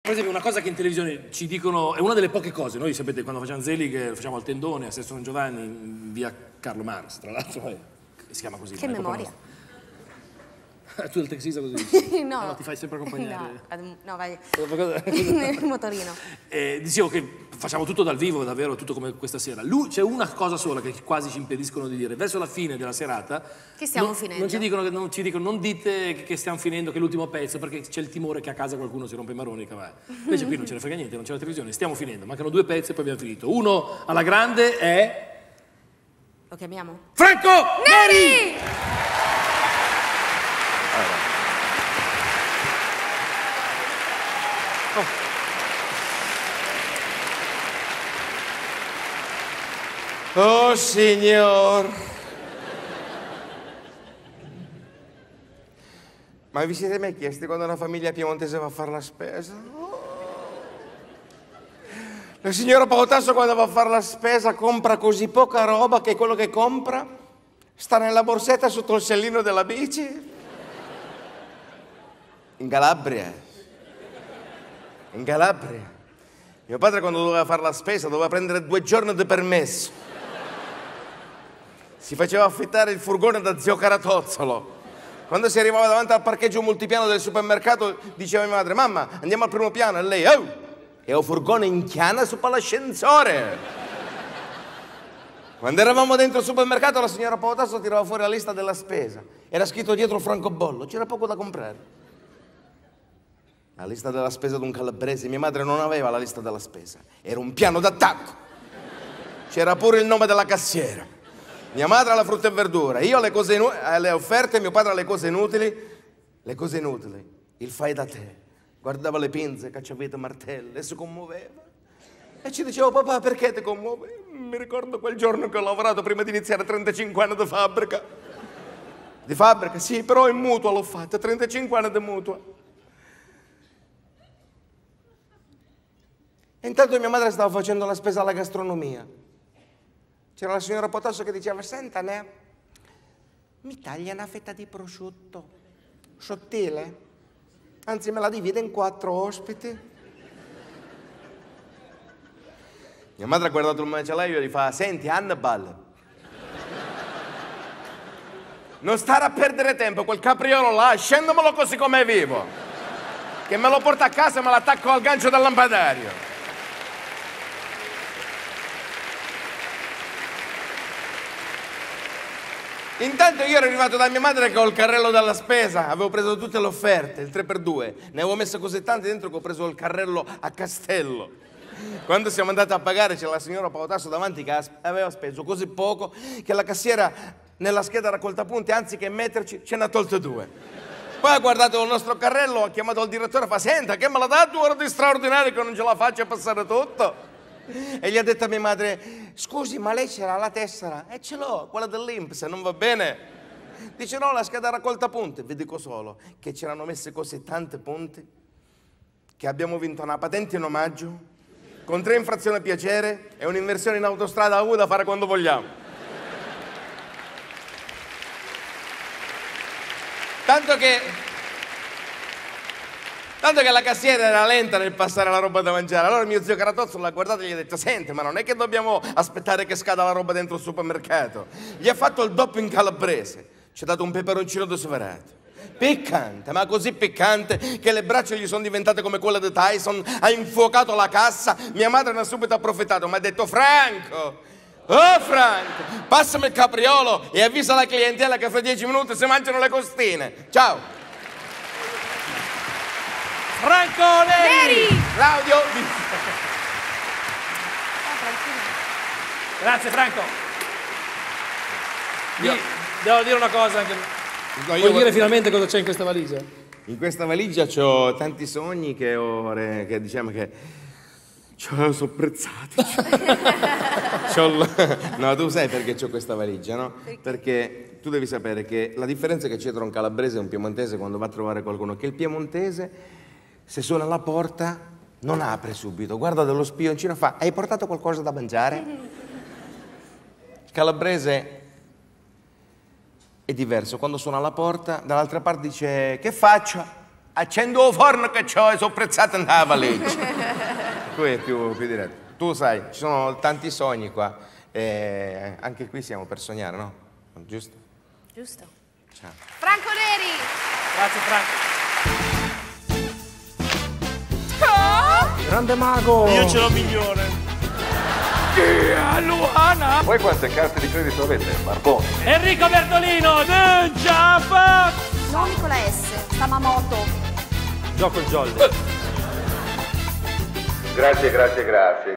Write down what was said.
Per esempio, una cosa che in televisione ci dicono, è una delle poche cose, noi sapete quando facciamo Zelig, facciamo al Tendone, a Sesto San Giovanni, in via Carlo Marx, tra l'altro, si chiama così. Che memoria. Tu del taxista così dici? No. No, ti fai sempre accompagnare. No, vai. Cosa? Il motorino. Dicevo che facciamo tutto dal vivo, davvero, tutto come questa sera. C'è una cosa sola che quasi ci impediscono di dire. Verso la fine della serata... Che stiamo finendo. Non ci dicono, non dite che stiamo finendo, che è l'ultimo pezzo, perché c'è il timore che a casa qualcuno si rompe i maroni e cavà. Invece qui non ce ne frega niente, non c'è la televisione, stiamo finendo. Mancano 2 pezzi e poi abbiamo finito. Uno alla grande è... Lo chiamiamo? Franco Neri! Oh signor! Ma vi siete mai chiesti quando una famiglia piemontese va a fare la spesa? La signora Paotasso quando va a fare la spesa compra così poca roba che quello che compra sta nella borsetta sotto il sellino della bici. In Calabria. Mio padre quando doveva fare la spesa doveva prendere 2 giorni di permesso. Si faceva affittare il furgone da zio Caratozzolo. Quando si arrivava davanti al parcheggio multipiano del supermercato diceva mia madre: mamma, andiamo al primo piano. E lei: oh, è un furgone in chiana su l'ascensore. Quando eravamo dentro il supermercato la signora Paotasso tirava fuori la lista della spesa. Era scritto dietro francobollo, c'era poco da comprare. La lista della spesa di un calabrese. Mia madre non aveva la lista della spesa, era un piano d'attacco. C'era pure il nome della cassiera. Mia madre alla frutta e verdura, io alle offerte, mio padre alle cose inutili. Le cose inutili, il fai da te. Guardava le pinze, cacciavite, martelli e si commuoveva. E ci diceva: papà, perché ti commuovi? Mi ricordo quel giorno che ho lavorato prima di iniziare 35 anni di fabbrica. Di fabbrica, sì, però in mutuo l'ho fatta, 35 anni di mutuo. E intanto mia madre stava facendo la spesa alla gastronomia. C'era la signora Potasso che diceva: senta, mi taglia una fetta di prosciutto sottile, anzi me la divide in 4 ospiti. Mia madre ha guardato il macellaio e gli fa: senti Hannibal, non stare a perdere tempo, quel capriolo là, scendamelo così com'è vivo, che me lo porta a casa e me l'attacco al gancio del lampadario. Intanto io ero arrivato da mia madre che ho il carrello della spesa, avevo preso tutte le offerte, il 3x2, ne avevo messo così tante dentro che ho preso il carrello a castello. Quando siamo andati a pagare c'era la signora Paotasso davanti che aveva speso così poco che la cassiera nella scheda raccolta punti, anziché metterci, ce ne ha tolte 2. Poi ha guardato il nostro carrello, ha chiamato il direttore e fa: senta, che me l'ha dato ora di straordinario che non ce la faccio a passare tutto? E gli ha detto a mia madre: scusi, ma lei c'era la tessera? E ce l'ho, quella dell'INPS, non va bene? Dice: no, la scheda raccolta punti. Vi dico solo che c'erano messe così tante punti che abbiamo vinto una patente in omaggio con 3 infrazioni a piacere e un'inversione in autostrada a U da fare quando vogliamo. Tanto che la cassiera era lenta nel passare la roba da mangiare. Allora mio zio Caratozzo l'ha guardato e gli ha detto: senti, ma non è che dobbiamo aspettare che scada la roba dentro il supermercato. Gli ha fatto il doppio in calabrese. Ci ha dato un peperoncino desverato. Piccante, ma così piccante che le braccia gli sono diventate come quelle di Tyson. Ha infuocato la cassa. Mia madre ne ha subito approfittato. Mi ha detto: Franco, oh Franco, passami il capriolo e avvisa la clientela che fra 10 minuti si mangiano le costine. Ciao. Franco Neri! Claudio! Grazie Franco. Devo dire una cosa anche. No, Vuoi dire finalmente cosa c'è in questa valigia? In questa valigia ho tanti sogni che diciamo che sono prezzati. No, tu sai perché ho questa valigia, no? Perché tu devi sapere che la differenza che c'è tra un calabrese e un piemontese quando va a trovare qualcuno è che il piemontese, se suona alla porta, non apre subito, guarda dallo spioncino e fa: hai portato qualcosa da mangiare? Il calabrese è diverso, quando suona alla porta, dall'altra parte dice: che faccio? Accendo il forno che c'ho e sono prezzato in la valigia. Qui è più diretto. Tu sai, ci sono tanti sogni qua. E anche qui siamo per sognare, no? Giusto? Giusto. Ciao. Franco Neri! Grazie Franco. Grande mago! Io ce l'ho migliore. Luana! Voi quante carte di credito avete? Barbone. Enrico Bertolino, jump! Non con la S, Samamoto. Gioco il jolly. Grazie.